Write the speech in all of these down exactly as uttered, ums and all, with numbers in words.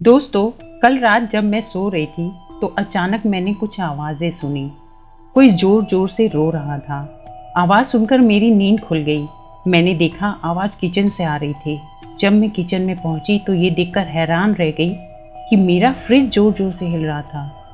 दोस्तों, कल रात जब मैं सो रही थी तो अचानक मैंने कुछ आवाज़ें सुनी। कोई ज़ोर ज़ोर से रो रहा था। आवाज़ सुनकर मेरी नींद खुल गई। मैंने देखा आवाज़ किचन से आ रही थी। जब मैं किचन में पहुंची तो ये देखकर हैरान रह गई कि मेरा फ्रिज ज़ोर ज़ोर से हिल रहा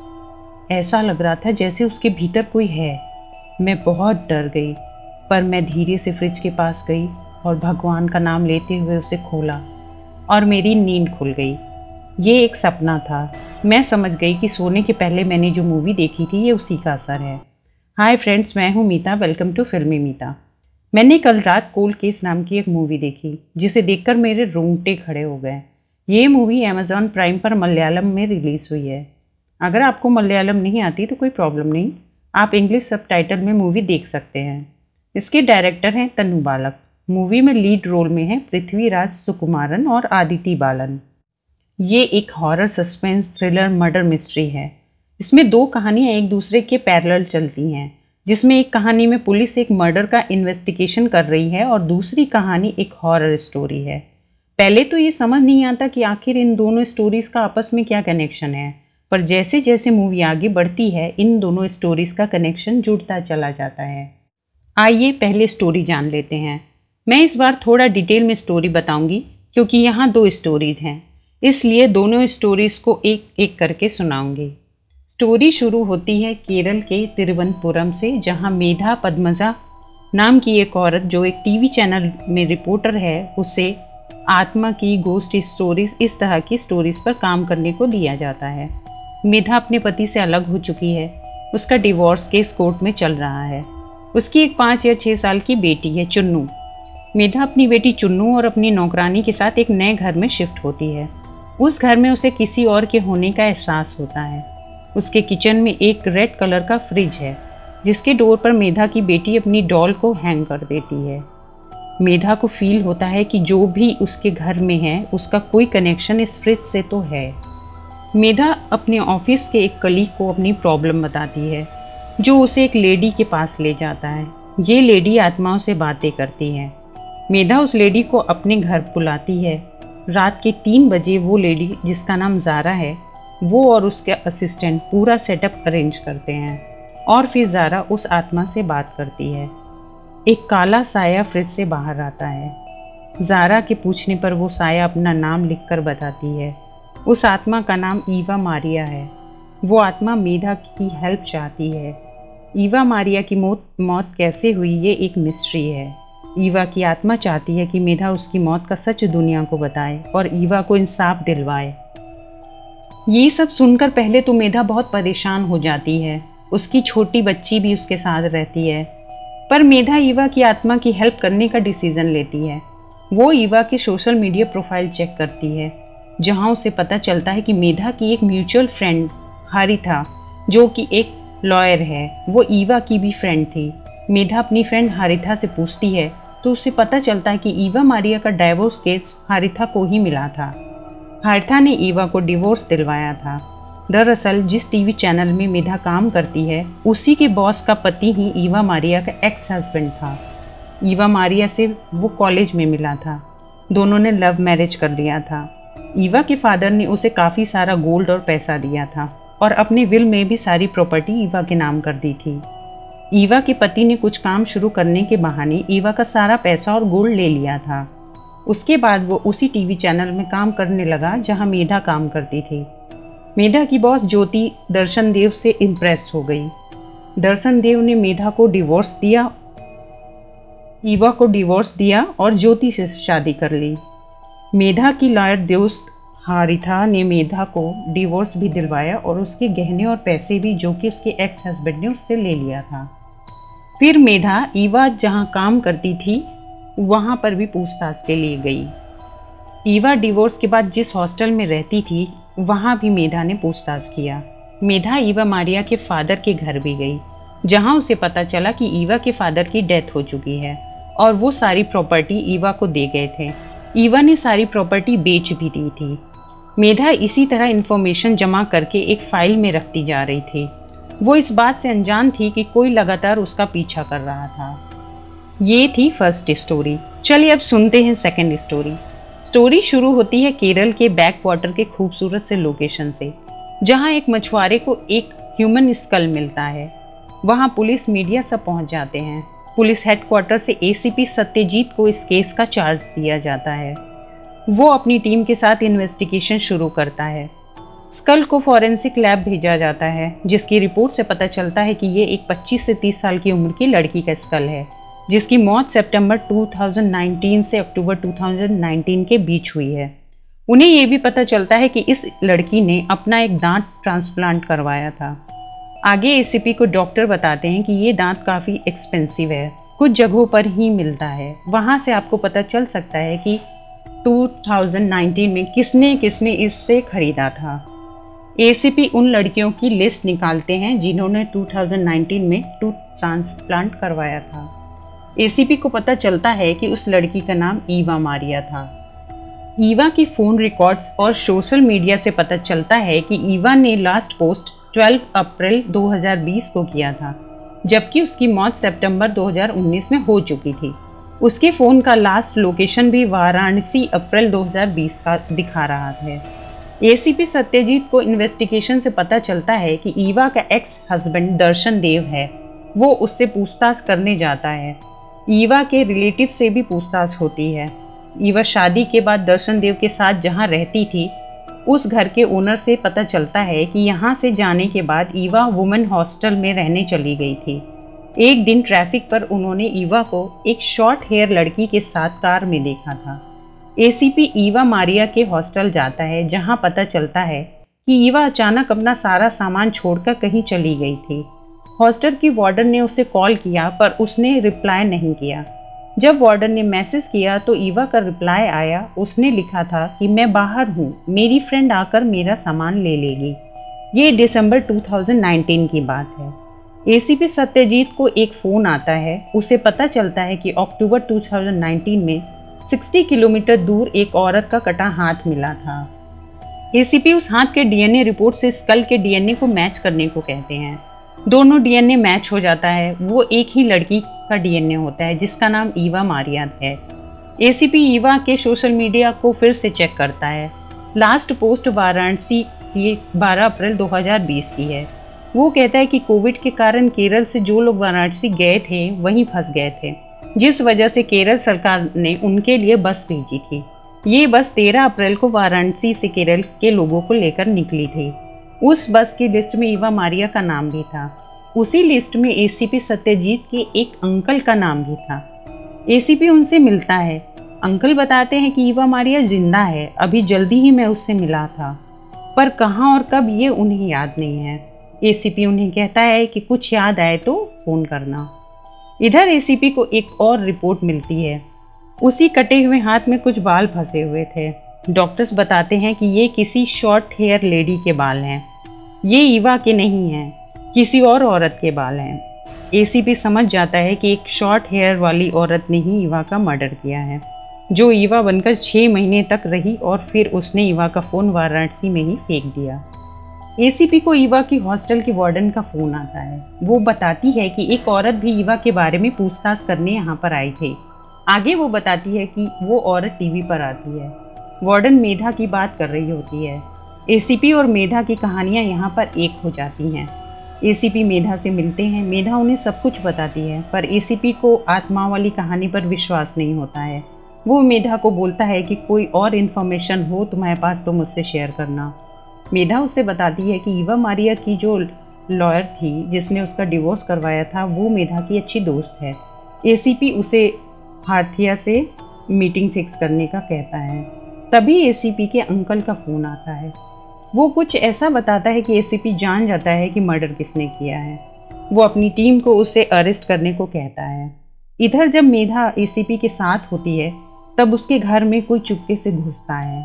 था। ऐसा लग रहा था जैसे उसके भीतर कोई है। मैं बहुत डर गई, पर मैं धीरे से फ्रिज के पास गई और भगवान का नाम लेते हुए उसे खोला और मेरी नींद खुल गई। ये एक सपना था। मैं समझ गई कि सोने के पहले मैंने जो मूवी देखी थी ये उसी का असर है। हाय फ्रेंड्स, मैं हूँ मीता। वेलकम टू फिल्मी मीता। मैंने कल रात कोल्ड केस नाम की एक मूवी देखी जिसे देखकर मेरे रोंगटे खड़े हो गए। ये मूवी अमेज़ॉन प्राइम पर मलयालम में रिलीज़ हुई है। अगर आपको मलयालम नहीं आती तो कोई प्रॉब्लम नहीं, आप इंग्लिश सबटाइटल में मूवी देख सकते हैं। इसके डायरेक्टर हैं तनु बालक। मूवी में लीड रोल में हैं पृथ्वीराज सुकुमारन और आदिति बालन। ये एक horror suspense thriller murder mystery है। इसमें दो कहानियाँ एक दूसरे के पैरेलल चलती हैं, जिसमें एक कहानी में पुलिस एक मर्डर का इन्वेस्टिगेशन कर रही है और दूसरी कहानी एक हॉरर स्टोरी है। पहले तो ये समझ नहीं आता कि आखिर इन दोनों स्टोरीज़ का आपस में क्या कनेक्शन है, पर जैसे जैसे मूवी आगे बढ़ती है इन दोनों स्टोरीज़ का कनेक्शन जुड़ता चला जाता है। आइए पहले स्टोरी जान लेते हैं। मैं इस बार थोड़ा डिटेल में स्टोरी बताऊंगी क्योंकि यहाँ दो स्टोरीज हैं, इसलिए दोनों स्टोरीज को एक एक करके सुनाऊंगी। स्टोरी शुरू होती है केरल के तिरुवनंतपुरम से, जहाँ मेधा पद्मजा नाम की एक औरत जो एक टीवी चैनल में रिपोर्टर है, उसे आत्मा की गोस्ट स्टोरीज इस तरह की स्टोरीज पर काम करने को दिया जाता है। मेधा अपने पति से अलग हो चुकी है। उसका डिवोर्स केस कोर्ट में चल रहा है। उसकी एक पाँच या छः साल की बेटी है चुन्नू। मेधा अपनी बेटी चुन्नू और अपनी नौकरानी के साथ एक नए घर में शिफ्ट होती है। उस घर में उसे किसी और के होने का एहसास होता है। उसके किचन में एक रेड कलर का फ्रिज है, जिसके डोर पर मेधा की बेटी अपनी डॉल को हैंग कर देती है। मेधा को फील होता है कि जो भी उसके घर में है उसका कोई कनेक्शन इस फ्रिज से तो है। मेधा अपने ऑफिस के एक कलीग को अपनी प्रॉब्लम बताती है, जो उसे एक लेडी के पास ले जाता है। ये लेडी आत्माओं से बातें करती है। मेधा उस लेडी को अपने घर बुलाती है। रात के तीन बजे वो लेडी, जिसका नाम ज़ारा है, वो और उसके असिस्टेंट पूरा सेटअप अरेंज करते हैं और फिर ज़ारा उस आत्मा से बात करती है। एक काला साया फ्रिज से बाहर आता है। ज़ारा के पूछने पर वो साया अपना नाम लिखकर बताती है। उस आत्मा का नाम ईवा मारिया है। वो आत्मा मेधा की हेल्प चाहती है। ईवा मारिया की मौत मौत कैसे हुई ये एक मिस्ट्री है। ईवा की आत्मा चाहती है कि मेधा उसकी मौत का सच दुनिया को बताए और ईवा को इंसाफ दिलवाए। ये सब सुनकर पहले तो मेधा बहुत परेशान हो जाती है। उसकी छोटी बच्ची भी उसके साथ रहती है, पर मेधा ईवा की आत्मा की हेल्प करने का डिसीज़न लेती है। वो ईवा की सोशल मीडिया प्रोफाइल चेक करती है, जहाँ उसे पता चलता है कि मेधा की एक म्यूचुअल फ्रेंड हारिथा, जो कि एक लॉयर है, वो ईवा की भी फ्रेंड थी। मेधा अपनी फ्रेंड हारिथा से पूछती है तो उसे पता चलता है कि ईवा मारिया का डाइवोर्स केस हारिथा को ही मिला था। हारिथा ने ईवा को डिवोर्स दिलवाया था। दरअसल जिस टीवी चैनल में मेधा काम करती है, उसी के बॉस का पति ही ईवा मारिया का एक्स हस्बैंड था। ईवा मारिया से वो कॉलेज में मिला था। दोनों ने लव मैरिज कर लिया था। ईवा के फादर ने उसे काफ़ी सारा गोल्ड और पैसा दिया था और अपने विल में भी सारी प्रॉपर्टी ईवा के नाम कर दी थी। ईवा के पति ने कुछ काम शुरू करने के बहाने ईवा का सारा पैसा और गोल्ड ले लिया था। उसके बाद वो उसी टीवी चैनल में काम करने लगा जहां मेधा काम करती थी। मेधा की बॉस ज्योति दर्शन देव से इम्प्रेस हो गई। दर्शन देव ने मेधा को डिवोर्स दिया ईवा को डिवोर्स दिया और ज्योति से शादी कर ली। मेधा की लॉयर दोस्त हारिथा ने मेधा को डिवोर्स भी दिलवाया और उसके गहने और पैसे भी, जो कि उसके एक्स हस्बैंड ने उससे ले लिया था। फिर मेधा ईवा जहां काम करती थी वहां पर भी पूछताछ के लिए गई। ईवा डिवोर्स के बाद जिस हॉस्टल में रहती थी वहां भी मेधा ने पूछताछ किया। मेधा ईवा मारिया के फादर के घर भी गई, जहां उसे पता चला कि ईवा के फादर की डेथ हो चुकी है और वो सारी प्रॉपर्टी ईवा को दे गए थे। ईवा ने सारी प्रॉपर्टी बेच भी दी थी। मेधा इसी तरह इन्फॉर्मेशन जमा करके एक फाइल में रखती जा रही थी। वो इस बात से अनजान थी कि कोई लगातार उसका पीछा कर रहा था। ये थी फर्स्ट स्टोरी। चलिए अब सुनते हैं सेकंड स्टोरी। स्टोरी शुरू होती है केरल के बैक वाटर के खूबसूरत से लोकेशन से, जहां एक मछुआरे को एक ह्यूमन स्कल मिलता है। वहां पुलिस मीडिया सब पहुंच जाते हैं। पुलिस हेडक्वार्टर से एसीपी सत्यजीत को इस केस का चार्ज दिया जाता है। वो अपनी टीम के साथ इन्वेस्टिगेशन शुरू करता है। स्कल को फॉरेंसिक लैब भेजा जाता है, जिसकी रिपोर्ट से पता चलता है कि ये एक पच्चीस से तीस साल की उम्र की लड़की का स्कल है, जिसकी मौत सितंबर दो हज़ार उन्नीस से अक्टूबर दो हज़ार उन्नीस के बीच हुई है। उन्हें ये भी पता चलता है कि इस लड़की ने अपना एक दांत ट्रांसप्लांट करवाया था। आगे एसीपी को डॉक्टर बताते हैं कि ये दांत काफ़ी एक्सपेंसिव है, कुछ जगहों पर ही मिलता है। वहाँ से आपको पता चल सकता है कि दो हज़ार उन्नीस में किसने किसने इससे खरीदा था। एसीपी उन लड़कियों की लिस्ट निकालते हैं जिन्होंने दो हज़ार उन्नीस में टूथ ट्रांसप्लांट करवाया था। एसीपी को पता चलता है कि उस लड़की का नाम ईवा मारिया था। ईवा की फ़ोन रिकॉर्ड्स और सोशल मीडिया से पता चलता है कि ईवा ने लास्ट पोस्ट बारह अप्रैल दो हज़ार बीस को किया था, जबकि उसकी मौत सितंबर दो हज़ार उन्नीस में हो चुकी थी। उसके फ़ोन का लास्ट लोकेशन भी वाराणसी अप्रैल दो हज़ार बीस का दिखा रहा है। एसीपी सत्यजीत को इन्वेस्टिगेशन से पता चलता है कि ईवा का एक्स हस्बैंड दर्शन देव है। वो उससे पूछताछ करने जाता है। ईवा के रिलेटिव से भी पूछताछ होती है। ईवा शादी के बाद दर्शन देव के साथ जहाँ रहती थी, उस घर के ओनर से पता चलता है कि यहाँ से जाने के बाद ईवा वुमेन हॉस्टल में रहने चली गई थी। एक दिन ट्रैफिक पर उन्होंने ईवा को एक शॉर्ट हेयर लड़की के साथ कार में देखा था। एसीपी ईवा मारिया के हॉस्टल जाता है, जहाँ पता चलता है कि ईवा अचानक अपना सारा सामान छोड़कर कहीं चली गई थी। हॉस्टल की वार्डन ने उसे कॉल किया, पर उसने रिप्लाई नहीं किया। जब वार्डन ने मैसेज किया तो ईवा का रिप्लाई आया। उसने लिखा था कि मैं बाहर हूँ, मेरी फ्रेंड आकर मेरा सामान ले लेगी। ये दिसंबर दो हज़ार उन्नीस की बात है। एसीपी सत्यजीत को एक फ़ोन आता है। उसे पता चलता है कि अक्टूबर दो हज़ार उन्नीस में साठ किलोमीटर दूर एक औरत का कटा हाथ मिला था। एसीपी उस हाथ के डीएनए रिपोर्ट से स्कल के डीएनए को मैच करने को कहते हैं। दोनों डीएनए मैच हो जाता है। वो एक ही लड़की का डीएनए होता है, जिसका नाम ईवा मारिया है। एसीपी ईवा के सोशल मीडिया को फिर से चेक करता है। लास्ट पोस्ट वाराणसी की बारह अप्रैल दो हज़ार बीस की है। वो कहता है कि कोविड के कारण केरल से जो लोग वाराणसी गए थे वहीं फंस गए थे, जिस वजह से केरल सरकार ने उनके लिए बस भेजी थी। ये बस तेरह अप्रैल को वाराणसी से केरल के लोगों को लेकर निकली थी। उस बस की लिस्ट में ईवा मारिया का नाम भी था। उसी लिस्ट में एसीपी सत्यजीत के एक अंकल का नाम भी था। एसीपी उनसे मिलता है। अंकल बताते हैं कि ईवा मारिया जिंदा है, अभी जल्दी ही मैं उससे मिला था, पर कहाँ और कब ये उन्हें याद नहीं है। एसीपी उन्हें कहता है कि कुछ याद आए तो फ़ोन करना। इधर एसीपी को एक और रिपोर्ट मिलती है। उसी कटे हुए हाथ में कुछ बाल फंसे हुए थे। डॉक्टर्स बताते हैं कि ये किसी शॉर्ट हेयर लेडी के बाल हैं। ये ईवा के नहीं हैं, किसी और औरत के बाल हैं। एसीपी समझ जाता है कि एक शॉर्ट हेयर वाली औरत ने ही ईवा का मर्डर किया है, जो ईवा बनकर छः महीने तक रही और फिर उसने ईवा का फ़ोन वाराणसी में ही फेंक दिया। एसीपी को ईवा की हॉस्टल की वार्डन का फ़ोन आता है। वो बताती है कि एक औरत भी ईवा के बारे में पूछताछ करने यहाँ पर आई थी। आगे वो बताती है कि वो औरत टीवी पर आती है। वार्डन मेधा की बात कर रही होती है। एसीपी और मेधा की कहानियाँ यहाँ पर एक हो जाती हैं। एसीपी मेधा से मिलते हैं। मेधा उन्हें सब कुछ बताती है, पर एसीपी को आत्माओं वाली कहानी पर विश्वास नहीं होता है। वो मेधा को बोलता है कि कोई और इन्फॉर्मेशन हो तुम्हारे पास तो मुझसे शेयर करना। मेधा उससे बताती है कि ईवा मारिया की जो लॉयर थी जिसने उसका डिवोर्स करवाया था, वो मेधा की अच्छी दोस्त है। एसीपी उसे हाथिया से मीटिंग फिक्स करने का कहता है। तभी एसीपी के अंकल का फ़ोन आता है। वो कुछ ऐसा बताता है कि एसीपी जान जाता है कि मर्डर किसने किया है। वो अपनी टीम को उसे अरेस्ट करने को कहता है। इधर जब मेधा एसीपी के साथ होती है, तब उसके घर में कोई चुपके से घुसता है।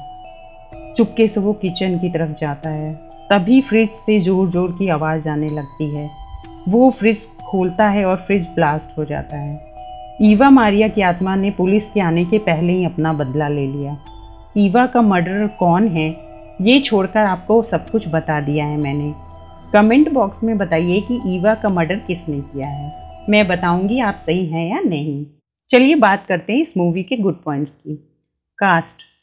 चुपके से वो किचन की तरफ जाता है। तभी फ्रिज से जोर जोर की आवाज़ आने लगती है। वो फ्रिज खोलता है और फ्रिज ब्लास्ट हो जाता है। ईवा मारिया की आत्मा ने पुलिस के आने के पहले ही अपना बदला ले लिया। ईवा का मर्डरर कौन है, ये छोड़कर आपको सब कुछ बता दिया है मैंने। कमेंट बॉक्स में बताइए कि ईवा का मर्डर किसने किया है। मैं बताऊंगी आप सही हैं या नहीं। चलिए बात करते हैं इस मूवी के गुड पॉइंट्स की। कास्ट,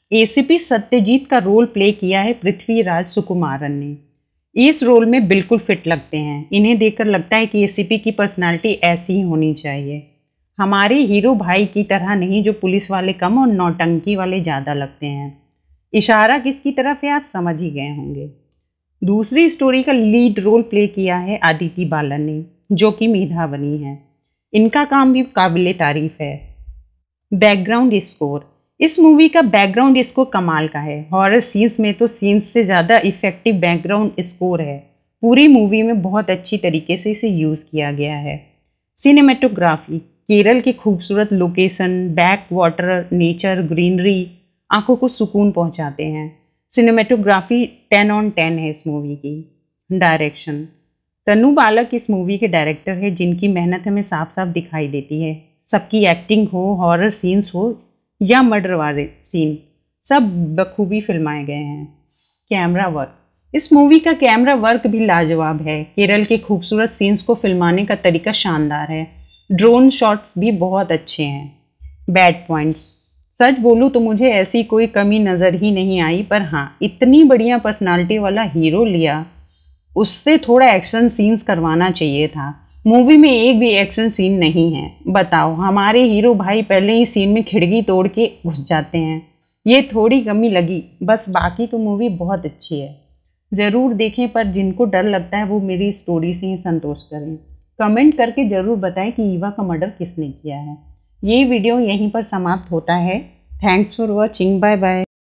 एसीपी सत्यजीत का रोल प्ले किया है पृथ्वीराज सुकुमारन ने। इस रोल में बिल्कुल फिट लगते हैं। इन्हें देखकर लगता है कि एसीपी की पर्सनालिटी ऐसी ही होनी चाहिए, हमारे हीरो भाई की तरह नहीं जो पुलिस वाले कम और नौटंकी वाले ज़्यादा लगते हैं। इशारा किसकी तरफ है आप समझ ही गए होंगे। दूसरी स्टोरी का लीड रोल प्ले किया है आदिति बालन ने, जो कि मेधा बनी है। इनका काम भी काबिले तारीफ है। बैकग्राउंड स्कोर, इस मूवी का बैकग्राउंड स्कोर कमाल का है। हॉरर सीन्स में तो सीन्स से ज़्यादा इफेक्टिव बैकग्राउंड स्कोर है। पूरी मूवी में बहुत अच्छी तरीके से इसे यूज़ किया गया है। सिनेमेटोग्राफी, केरल की खूबसूरत location, back water, nature, greenery आंखों को सुकून पहुंचाते हैं। सिनेमेटोग्राफी टेन ऑन टेन है इस मूवी की। डायरेक्शन, तनु बालक इस मूवी के डायरेक्टर है, जिनकी मेहनत हमें साफ साफ दिखाई देती है। सबकी एक्टिंग हो, हॉरर सीन्स हो या मर्डर वाले सीन, सब बखूबी फिल्माए गए हैं। कैमरा वर्क, इस मूवी का कैमरा वर्क भी लाजवाब है। केरल के खूबसूरत सीन्स को फिल्माने का तरीका शानदार है। ड्रोन शॉट्स भी बहुत अच्छे हैं। बैड पॉइंट्स, सच बोलूँ तो मुझे ऐसी कोई कमी नज़र ही नहीं आई, पर हाँ, इतनी बढ़िया पर्सनालिटी वाला हीरो लिया, उससे थोड़ा एक्शन सीन्स करवाना चाहिए था। मूवी में एक भी एक्शन सीन नहीं है। बताओ, हमारे हीरो भाई पहले ही सीन में खिड़की तोड़ के घुस जाते हैं। ये थोड़ी कमी लगी बस, बाकी तो मूवी बहुत अच्छी है। ज़रूर देखें, पर जिनको डर लगता है वो मेरी स्टोरी से ही संतोष करें। कमेंट करके ज़रूर बताएं कि ईवा का मर्डर किसने किया है। ये वीडियो यहीं पर समाप्त होता है। Thanks for watching, bye bye.